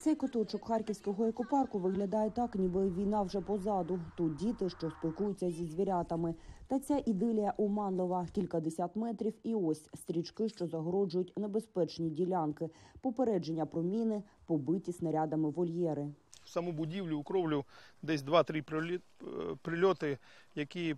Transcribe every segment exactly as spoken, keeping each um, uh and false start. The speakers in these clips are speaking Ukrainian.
Цей куточок харківського екопарку виглядає так, ніби війна вже позаду. Тут діти, що спілкуються зі звірятами. Та ця ідилія оманлива. Кількадесят метрів і ось стрічки, що загороджують небезпечні ділянки. Попередження про міни, побиті снарядами вольєри. В саму будівлю, у кровлю десь два-три прильоти, які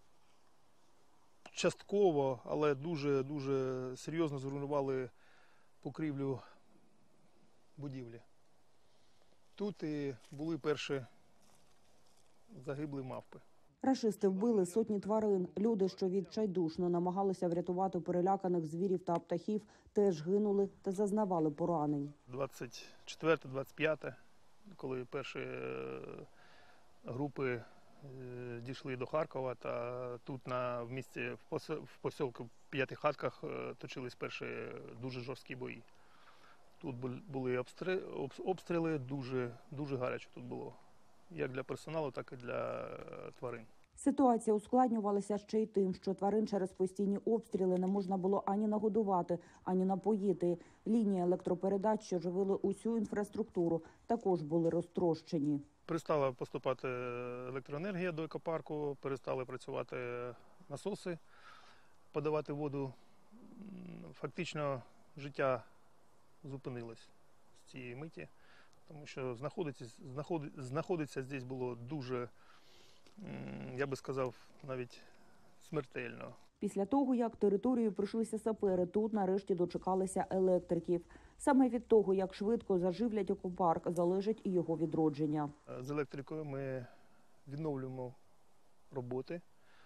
частково, але дуже-дуже серйозно зруйнували покрівлю будівлі. Тут і були перші загиблі мавпи. Рашисти вбили сотні тварин. Люди, що відчайдушно намагалися врятувати переляканих звірів та птахів, теж гинули та зазнавали поранень. двадцять четверте - двадцять п'яте, коли перші групи дійшли до Харкова, та тут на, в місті, в посілку в П'ятихатках точились перші дуже жорсткі бої. Тут були обстріли, дуже, дуже гаряче тут було, як для персоналу, так і для тварин. Ситуація ускладнювалася ще й тим, що тварин через постійні обстріли не можна було ані нагодувати, ані напоїти. Лінії електропередач, що живили усю інфраструктуру, також були розтрощені. Перестала поступати електроенергія до екопарку, перестали працювати насоси, подавати воду. Фактично життя зупинилось з цієї миті, тому що знаходиться, знаходиться, знаходиться здесь було дуже, я би сказав, навіть смертельно. Після того, як територію пройшлися сапери, тут нарешті дочекалися електриків. Саме від того, як швидко заживлять екопарк, залежить і його відродження. З електрикою ми відновлюємо роботи.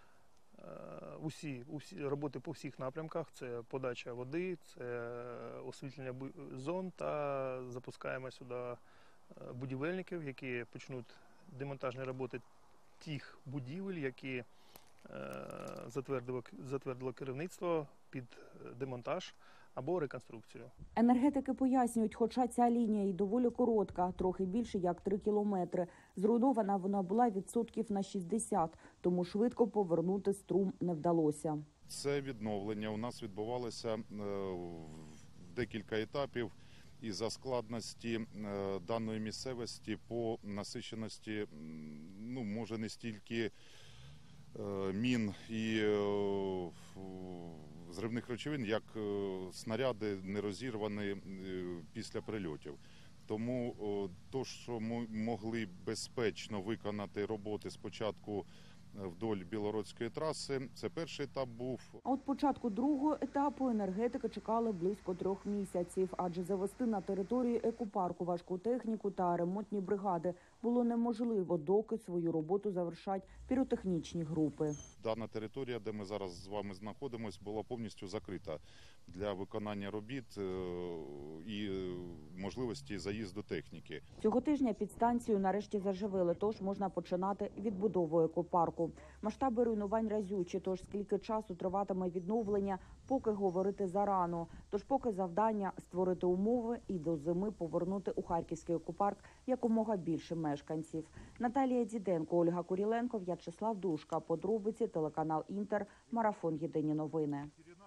Усі, усі роботи по всіх напрямках – це подача води, це освітлення зон, та запускаємо сюди будівельників, які почнуть демонтажні роботи тих будівель, які затвердило, затвердило керівництво під демонтаж або реконструкцію. Енергетики пояснюють, хоча ця лінія і доволі коротка, трохи більше як три кілометри, зруйнована вона була відсотків на шістдесят, тому швидко повернути струм не вдалося. Це відновлення у нас відбувалося в декілька етапів із-за складності даної місцевості по насиченості, ну, може не стільки мін і зривних речовин, як снаряди не розірвані після прильотів. Тому то, що ми могли безпечно виконати роботи спочатку вдоль Білгородської траси, це перший етап був. А от початку другого етапу енергетики чекали близько трьох місяців, адже завести на територію екопарку важку техніку та ремонтні бригади було неможливо, доки свою роботу завершать піротехнічні групи. Дана територія, де ми зараз з вами знаходимося, була повністю закрита для виконання робіт і можливості заїзду техніки. Цього тижня підстанцію нарешті заживили, тож можна починати відбудову екопарку. Масштаби руйнувань разючі, тож скільки часу триватиме відновлення, поки говорити зарано. Тож поки завдання – створити умови і до зими повернути у Харківський екопарк якомога більше мешканців. Наталія Діденко, Ольга Куріленко, В'ячеслав Душка. Подробиці, телеканал Інтер, марафон «Єдині новини».